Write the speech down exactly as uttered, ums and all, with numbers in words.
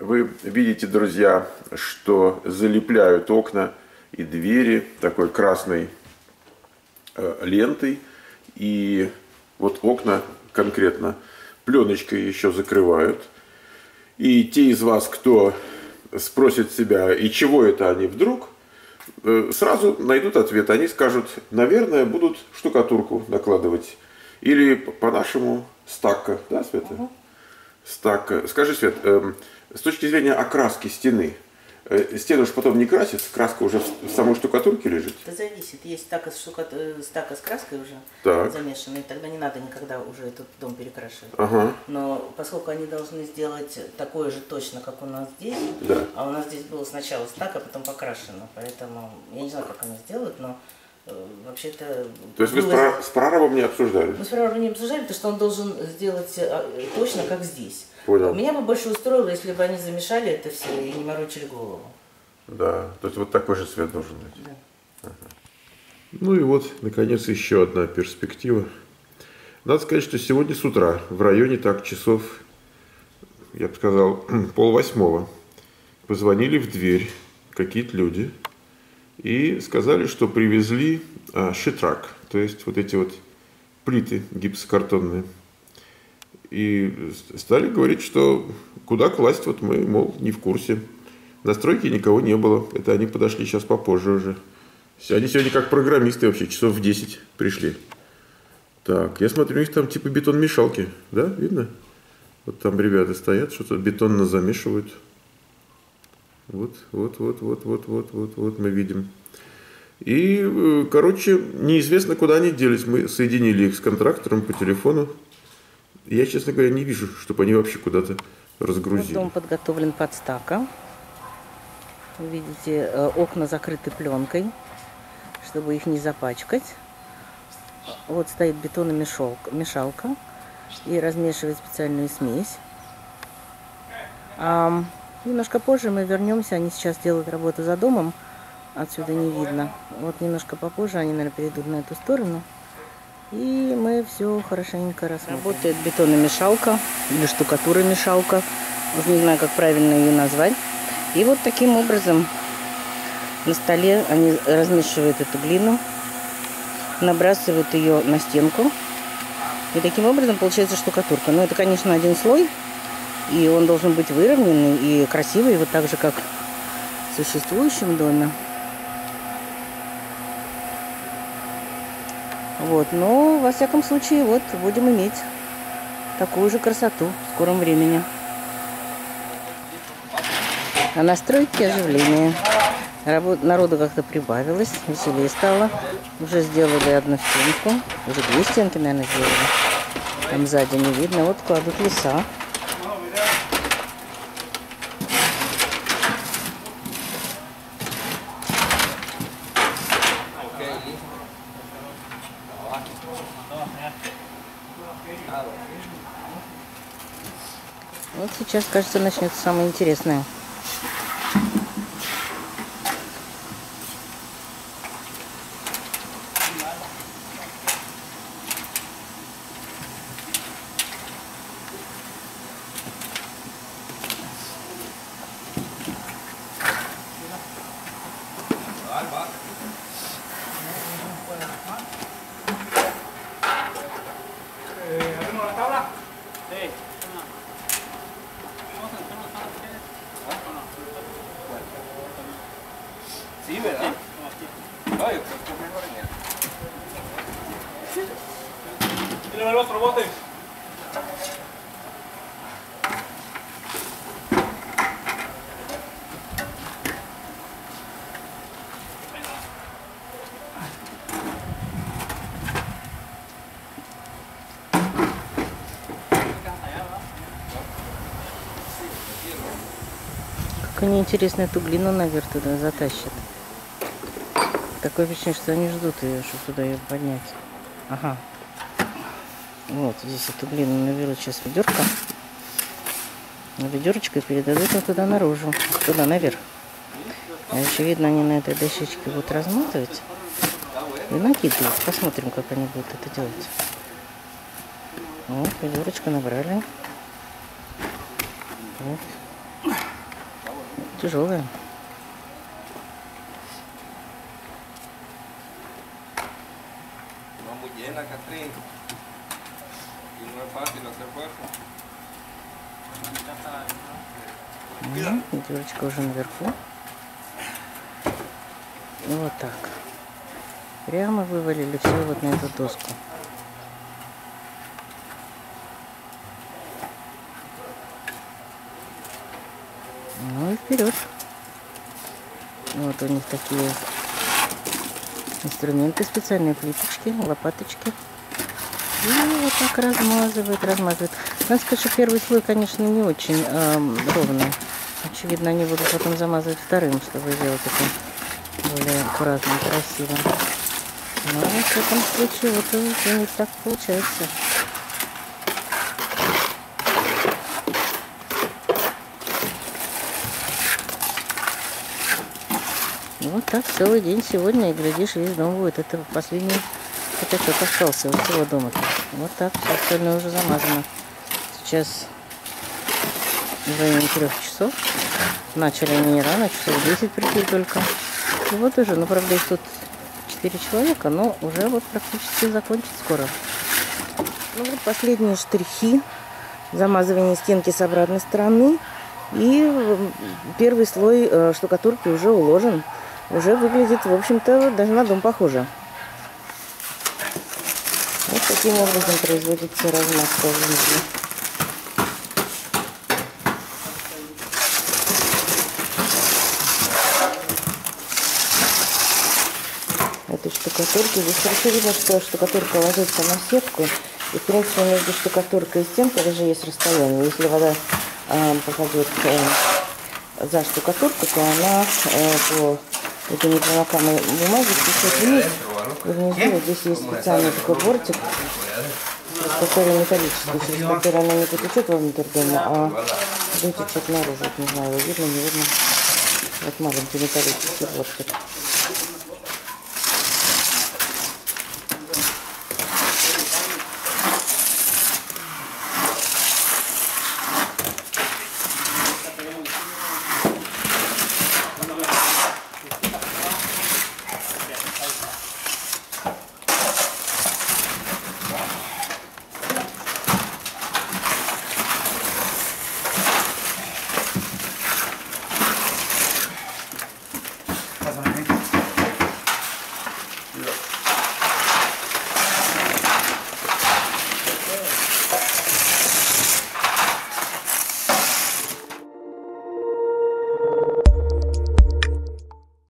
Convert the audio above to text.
Вы видите, друзья, что залепляют окна и двери такой красной э, лентой. И вот окна конкретно пленочкой еще закрывают. И те из вас, кто спросит себя, и чего это они вдруг, э, сразу найдут ответ. Они скажут, наверное, будут штукатурку накладывать. Или по-нашему стакка. Да, Света? Угу. Стакка. Скажи, Свет, э, с точки зрения окраски стены, э, стену же потом не красит, краска уже в самой штукатурке лежит? Это зависит. Есть стака с, штука... стака с краской уже так. замешанной, тогда не надо никогда уже этот дом перекрашивать. Ага. Но поскольку они должны сделать такое же точно, как у нас здесь, да. а у нас здесь было сначала стака, потом покрашено, поэтому я не знаю, как они сделают, но вообще-то... То есть вы было... с прорабом не обсуждали? Мы с прорабом не обсуждали, потому что он должен сделать точно, как здесь. Понял. Меня бы больше устроило, если бы они замешали это все и не морочили голову. Да, то есть вот такой же цвет должен быть. Да. Ага. Ну и вот, наконец, еще одна перспектива. Надо сказать, что сегодня с утра, в районе так часов, я бы сказал, полвосьмого, позвонили в дверь какие-то люди. И сказали, что привезли а, шитрак, то есть вот эти вот плиты гипсокартонные. И стали говорить, что куда класть, вот мы, мол, не в курсе. На стройке никого не было, это они подошли сейчас попозже уже. Они сегодня как программисты вообще, часов в десять пришли. Так, я смотрю, у них там типа бетон-мешалки, да, видно? Вот там ребята стоят, что-то бетонно замешивают. Вот, вот, вот, вот, вот, вот, вот, вот мы видим. И, короче, неизвестно, куда они делись. Мы соединили их с контрактором по телефону. Я, честно говоря, не вижу, чтобы они вообще куда-то разгрузили. Дом подготовлен под стака. Вы видите, окна закрыты пленкой, чтобы их не запачкать. Вот стоит бетономешалка и размешивает специальную смесь. А немножко позже мы вернемся, они сейчас делают работу за домом, отсюда не видно. Вот немножко попозже они, наверное, перейдут на эту сторону. И мы все хорошенько рассмотрим. Работает бетономешалка или штукатуромешалка, уже не знаю, как правильно ее назвать. И вот таким образом на столе они размешивают эту глину, набрасывают ее на стенку. И таким образом получается штукатурка. Но это, конечно, один слой. И он должен быть выровненный и красивый, вот так же, как в существующем доме. Вот, но, во всяком случае, вот, будем иметь такую же красоту в скором времени. А на стройке оживление. Работ... Народу как-то прибавилось, веселее стало. Уже сделали одну стенку, уже две стенки, наверное, сделали. Там сзади не видно, вот кладут леса. Вот сейчас, кажется, начнется самое интересное. Sí, ¿verdad? Ay, pues mejor en él. Tírame el otro bote. Как они, интересно, эту глину наверх туда затащат. Такое впечатление, что они ждут ее, чтобы туда ее поднять. Ага. Вот, здесь эту глину наберут сейчас ведерко. На ведерочкой передадут ее туда наружу, туда наверх. А еще видно, они на этой дощечке будут разматывать и накидывать. Посмотрим, как они будут это делать. Вот, ведерочку набрали. Вот. Тяжелая. No muy llena, Catrín. Y no es fácil hacer fuerza. Ну, дырочка уже наверху. И вот так. Прямо вывалили все вот на эту доску. Ну и вперед. Вот у них такие инструменты специальные, плиточки, лопаточки. И вот так размазывают, размазывают. Надо сказать, что первый слой, конечно, не очень э, ровный. Очевидно, они будут потом замазывать вторым, чтобы сделать это более аккуратно, красиво. Но в этом случае вот у них так получается. Вот так целый день сегодня, и глядишь, весь дом будет. Это последний пятачок остался у всего дома. Вот так, все остальное уже замазано. Сейчас в районе трех часов. Начали они не рано, часов десять пришли только. И вот уже, ну правда их тут четыре человека, но уже вот практически закончить скоро. Ну вот последние штрихи. Замазывание стенки с обратной стороны. И первый слой штукатурки уже уложен. Уже выглядит, в общем-то, даже на дом похоже. Вот таким образом производится размазка внизу. Этой штукатурки. Здесь хорошо видно, что штукатурка ложится на сетку. И, в принципе, между штукатуркой и стенкой даже есть расстояние. Если вода э, попадет э, за штукатурку, то она э, по этой непромокаемой бумаге течет вниз. И внизу вот здесь есть специальный такой бортик, который металлический, через который она не потечет вовнутрь дома, а вытечет наружу. Вот, не знаю, видно, не видно. Вот маленький металлический бортик.